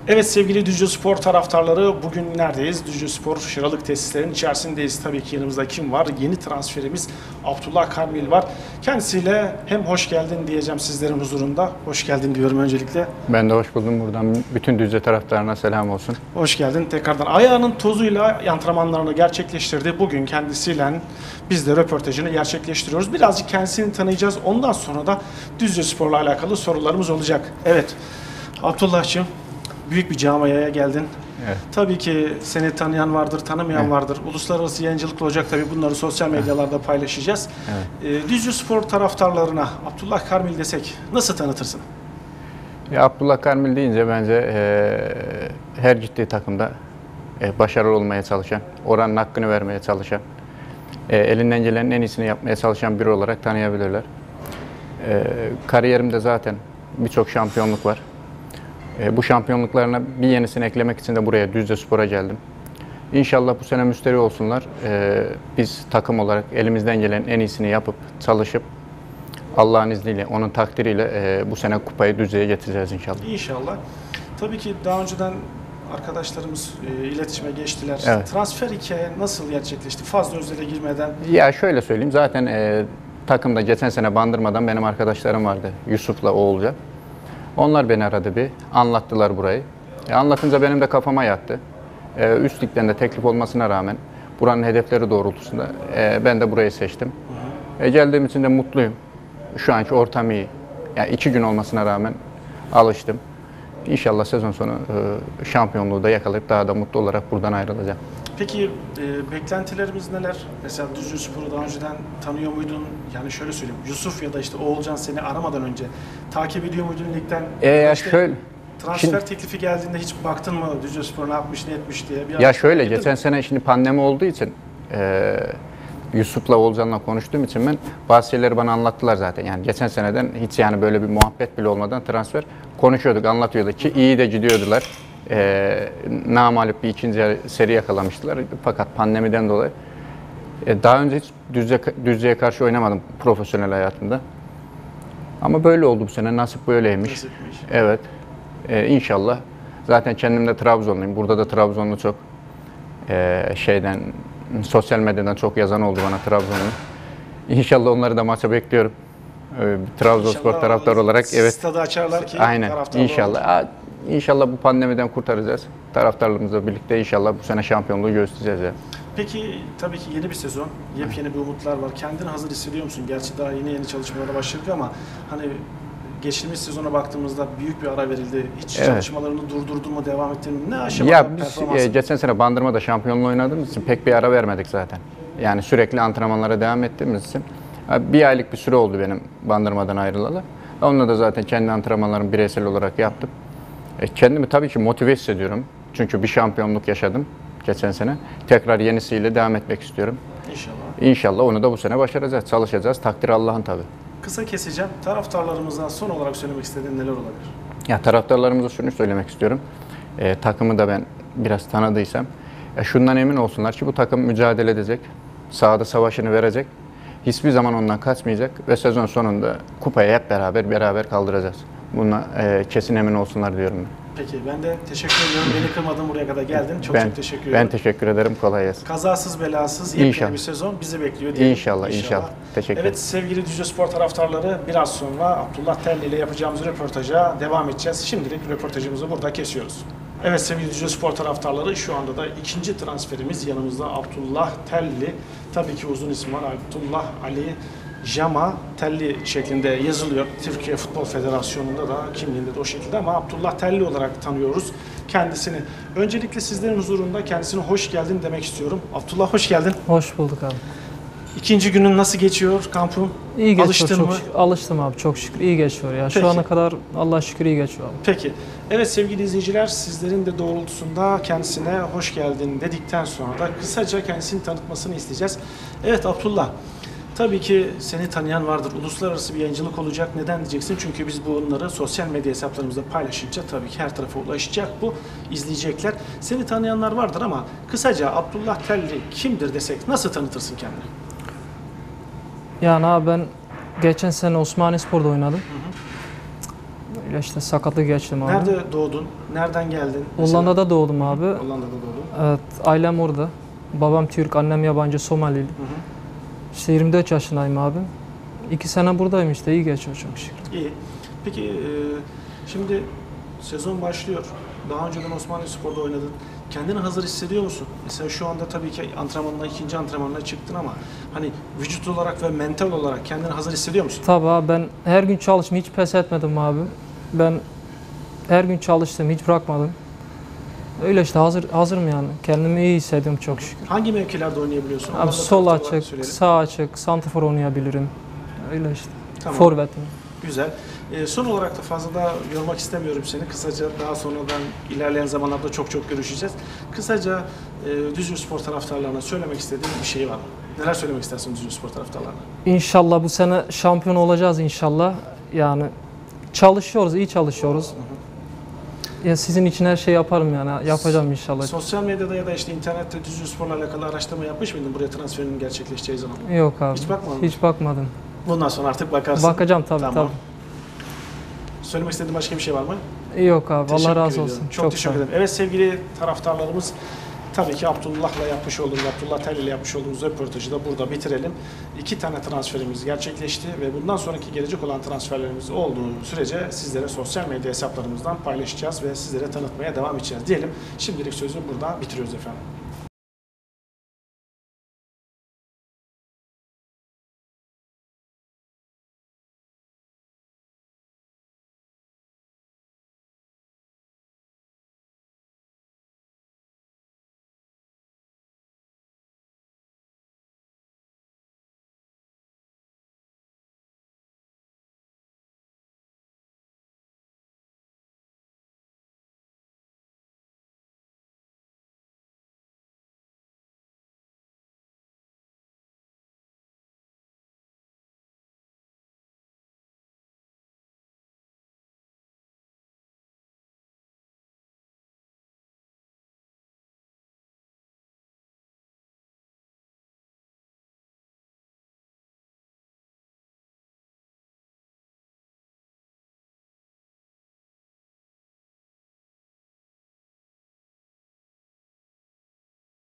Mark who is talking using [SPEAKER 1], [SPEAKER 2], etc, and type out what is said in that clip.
[SPEAKER 1] Evet sevgili Düzce Spor taraftarları, bugün neredeyiz? Düzce Spor Şıralık tesislerinin içerisindeyiz. Tabii ki yanımızda kim var? Yeni transferimiz Abdullah Karmil var. Kendisiyle hem hoş geldin diyeceğim sizlerin huzurunda. Hoş geldin diyorum öncelikle.
[SPEAKER 2] Ben de hoş buldum. Buradan bütün Düzce taraftarına selam olsun.
[SPEAKER 1] Hoş geldin tekrardan. Ayağının tozuyla antrenmanlarını gerçekleştirdi. Bugün kendisiyle biz de röportajını gerçekleştiriyoruz. Birazcık kendisini tanıyacağız. Ondan sonra da Düzce Spor'la alakalı sorularımız olacak. Evet Abdullah'cığım, büyük bir camiaya geldin.
[SPEAKER 2] Evet.
[SPEAKER 1] Tabii ki seni tanıyan vardır, tanımayan vardır. Uluslararası yayıncılık olacak tabii, bunları sosyal medyalarda paylaşacağız.
[SPEAKER 2] Evet.
[SPEAKER 1] Düzce Spor taraftarlarına Abdullah Karmil desek nasıl tanıtırsın?
[SPEAKER 2] Ya Abdullah Karmil deyince bence her ciddi takımda başarılı olmaya çalışan, oranın hakkını vermeye çalışan, elinden gelenin en iyisini yapmaya çalışan biri olarak tanıyabilirler. Kariyerimde zaten birçok şampiyonluk var. Bu şampiyonluklarına bir yenisini eklemek için de buraya Düzce Spor'a geldim. İnşallah bu sene müşteri olsunlar. Biz takım olarak elimizden gelen en iyisini yapıp çalışıp Allah'ın izniyle, onun takdiriyle bu sene kupayı Düzce'ye getireceğiz inşallah.
[SPEAKER 1] İnşallah. Tabii ki daha önceden arkadaşlarımız iletişime geçtiler.
[SPEAKER 2] Evet.
[SPEAKER 1] Transfer hikaye nasıl gerçekleşti? Fazla özele girmeden.
[SPEAKER 2] Ya şöyle söyleyeyim, zaten takımda geçen sene Bandırma'dan benim arkadaşlarım vardı. Yusuf'la Oğulca. Onlar beni aradı, bir anlattılar burayı. Anlatınca benim de kafama yattı. Üst ligden de teklif olmasına rağmen buranın hedefleri doğrultusunda ben de burayı seçtim. Geldiğim için de mutluyum. Şu anki ortam iyi. Yani 2 gün olmasına rağmen alıştım. İnşallah sezon sonu şampiyonluğu da yakalayıp daha da mutlu olarak buradan ayrılacağım.
[SPEAKER 1] Peki beklentilerimiz neler? Mesela Düzce Spor'u daha önceden tanıyor muydun? Yani şöyle söyleyeyim, Yusuf ya da işte Oğulcan seni aramadan önce takip ediyor muydun ligden? İşte
[SPEAKER 2] Şöyle,
[SPEAKER 1] transfer teklifi geldiğinde hiç baktın mı Düzce Spor ne yapmış ne etmiş diye?
[SPEAKER 2] ya şöyle, geçen sene şimdi pandemi olduğu için Yusuf'la Oğulcan'la konuştuğum için ben bazı şeyleri bana anlattılar zaten. Yani geçen seneden hiç yani böyle bir muhabbet bile olmadan transfer konuşuyorduk, anlatıyorduk ki iyi de gidiyordular. Namağlup bir ikinci seri yakalamıştılar fakat pandemiden dolayı daha önce hiç Düzce'ye karşı oynamadım profesyonel hayatımda. Ama böyle oldu bu sene, nasip böyleymiş.
[SPEAKER 1] Nasipmiş.
[SPEAKER 2] Evet. İnşallah. Zaten kendim de Trabzonluyum. Burada da Trabzonlu çok sosyal medyadan çok yazan oldu bana Trabzonlu. İnşallah onları da maça bekliyorum. Trabzonspor taraftarı olarak. Evet.
[SPEAKER 1] Stadı açarlar ki
[SPEAKER 2] aynen.
[SPEAKER 1] taraftarlar
[SPEAKER 2] İnşallah.
[SPEAKER 1] olur.
[SPEAKER 2] İnşallah bu pandemiden kurtaracağız. Taraftarlarımızla birlikte inşallah bu sene şampiyonluğu göstereceğiz ya.
[SPEAKER 1] Peki tabii ki yeni bir sezon, yepyeni bir umutlar var. Kendini hazır hissediyor musun? Gerçi daha yeni çalışmalara başladık ama hani geçtiğimiz sezona baktığımızda büyük bir ara verildi. Hiç çalışmalarını durdurdun mu, devam ettin mi? Ne aşamada
[SPEAKER 2] Ya biz
[SPEAKER 1] performansın?
[SPEAKER 2] geçen sene Bandırma'da şampiyonluğu oynadığımız için pek bir ara vermedik zaten. Yani sürekli antrenmanlara devam ettiğimiz için. Bir aylık bir süre oldu benim Bandırma'dan ayrılalı. Onunla da zaten kendi antrenmanlarımı bireysel olarak yaptım. Kendimi tabii ki motive hissediyorum. Çünkü bir şampiyonluk yaşadım geçen sene. Tekrar yenisiyle devam etmek istiyorum.
[SPEAKER 1] İnşallah.
[SPEAKER 2] İnşallah onu da bu sene başaracağız, çalışacağız. Takdir Allah'ın tabii.
[SPEAKER 1] Kısa keseceğim. Taraftarlarımıza son olarak söylemek istediğin neler olabilir?
[SPEAKER 2] Ya taraftarlarımıza şunu söylemek istiyorum. Takımı da ben biraz tanıdıysam, şundan emin olsunlar ki bu takım mücadele edecek, sahada savaşını verecek. Hiçbir zaman ondan kaçmayacak ve sezon sonunda kupayı hep beraber kaldıracağız. Buna kesin emin olsunlar diyorum ben.
[SPEAKER 1] Peki ben de teşekkür ediyorum. Beni kırmadın, buraya kadar geldin. Çok teşekkür ederim.
[SPEAKER 2] Ben teşekkür ederim. Kolay gelsin.
[SPEAKER 1] Kazasız belasız yepyeni bir sezon bizi bekliyor diyelim.
[SPEAKER 2] İnşallah. Teşekkür ederim.
[SPEAKER 1] Evet sevgili Düzce Spor taraftarları, biraz sonra Abdullah Telli ile yapacağımız röportaja devam edeceğiz. Şimdilik röportajımızı burada kesiyoruz. Evet sevgili Düzce Spor taraftarları, şu anda da ikinci transferimiz yanımızda Abdullah Telli. Tabii ki uzun ismi var, Abdullah Ali Jama Telli şeklinde yazılıyor. Türkiye Futbol Federasyonu'nda da kimliğinde de o şekilde, ama Abdullah Telli olarak tanıyoruz kendisini. Öncelikle sizlerin huzurunda kendisine hoş geldin demek istiyorum. Abdullah hoş geldin.
[SPEAKER 3] Hoş bulduk abi.
[SPEAKER 1] İkinci günün nasıl geçiyor kampın?
[SPEAKER 3] İyi geçiyor.
[SPEAKER 1] Alıştın
[SPEAKER 3] çok
[SPEAKER 1] mı?
[SPEAKER 3] şükür. Alıştım abi, çok şükür. İyi geçiyor ya.
[SPEAKER 1] Peki.
[SPEAKER 3] Şu ana kadar Allah'a şükür iyi geçiyor abi.
[SPEAKER 1] Peki. Evet sevgili izleyiciler, sizlerin de doğrultusunda kendisine hoş geldin dedikten sonra da kısaca kendisini tanıtmasını isteyeceğiz. Evet Abdullah, tabii ki seni tanıyan vardır. Uluslararası bir yayıncılık olacak. Neden diyeceksin? Çünkü biz bunları sosyal medya hesaplarımızda paylaşınca tabii ki her tarafa ulaşacak bu. İzleyecekler. Seni tanıyanlar vardır ama kısaca Abdullah Telli kimdir desek nasıl tanıtırsın kendini?
[SPEAKER 3] Yani abi ben geçen sene Osmaniyespor'da oynadım. Öyle işte sakatlık geçtim abi.
[SPEAKER 1] Nerede doğdun? Nereden geldin?
[SPEAKER 3] Hollanda'da doğdum abi.
[SPEAKER 1] Hollanda'da doğdun.
[SPEAKER 3] Evet, ailem orada. Babam Türk, annem yabancı, Somalili.
[SPEAKER 1] Hı hı.
[SPEAKER 3] İşte 24 yaşındayım abi. 2 sene buradayım işte, iyi geçiyor çok şükür.
[SPEAKER 1] İyi. Peki şimdi sezon başlıyor. Daha önceden Osmaniyespor'da oynadın. Kendini hazır hissediyor musun? Mesela şu anda tabii ki antrenmanına, ikinci antrenmanına çıktın ama hani vücut olarak ve mental olarak kendini hazır hissediyor musun?
[SPEAKER 3] Tabii abi, ben her gün çalıştım, hiç pes etmedim abi. Ben her gün çalıştım, hiç bırakmadım. Öyle işte hazırım yani. Kendimi iyi hissediyorum çok şükür.
[SPEAKER 1] Hangi mevkilerde oynayabiliyorsun? Onları
[SPEAKER 3] Abi
[SPEAKER 1] da
[SPEAKER 3] sol
[SPEAKER 1] taraftar olarak
[SPEAKER 3] açık,
[SPEAKER 1] söyleyelim.
[SPEAKER 3] sağ açık, santrafor oynayabilirim. Öyle işte.
[SPEAKER 1] Tamam.
[SPEAKER 3] Forvetim.
[SPEAKER 1] Güzel. Son olarak da fazla da yormak istemiyorum seni. Kısaca daha sonradan ilerleyen zamanlarda çok görüşeceğiz. Kısaca Düzce Spor taraftarlarına söylemek istediğin bir şey var mı? Neler söylemek istersin Düzce Spor taraftarlarına?
[SPEAKER 3] İnşallah bu sene şampiyon olacağız inşallah. Yani çalışıyoruz, iyi çalışıyoruz. Ya sizin için her şey yaparım yani. Yapacağım inşallah.
[SPEAKER 1] Sosyal medyada ya da işte internette Düzce Spor'la alakalı araştırma yapmış mıydın buraya transferinin gerçekleşeceği zaman?
[SPEAKER 3] Yok abi.
[SPEAKER 1] Hiç bakmadın mı?
[SPEAKER 3] Hiç bakmadım.
[SPEAKER 1] Bundan sonra artık bakarsın.
[SPEAKER 3] Bakacağım tabii
[SPEAKER 1] Tamam.
[SPEAKER 3] tabii.
[SPEAKER 1] Söylemek istediğin başka bir şey var mı?
[SPEAKER 3] Yok abi.
[SPEAKER 1] Teşekkür
[SPEAKER 3] Allah razı
[SPEAKER 1] ediyorum.
[SPEAKER 3] olsun.
[SPEAKER 1] Çok
[SPEAKER 3] sağ
[SPEAKER 1] teşekkür
[SPEAKER 3] ol.
[SPEAKER 1] ederim. Evet sevgili taraftarlarımız, tabii ki Abdullah'la yapmış olduğumuz, Abdullah Tel ile yapmış olduğumuz röportajı da burada bitirelim. 2 tane transferimiz gerçekleşti ve bundan sonraki gelecek olan transferlerimiz olduğu sürece sizlere sosyal medya hesaplarımızdan paylaşacağız ve sizlere tanıtmaya devam edeceğiz diyelim. Şimdilik sözü burada bitiriyoruz efendim.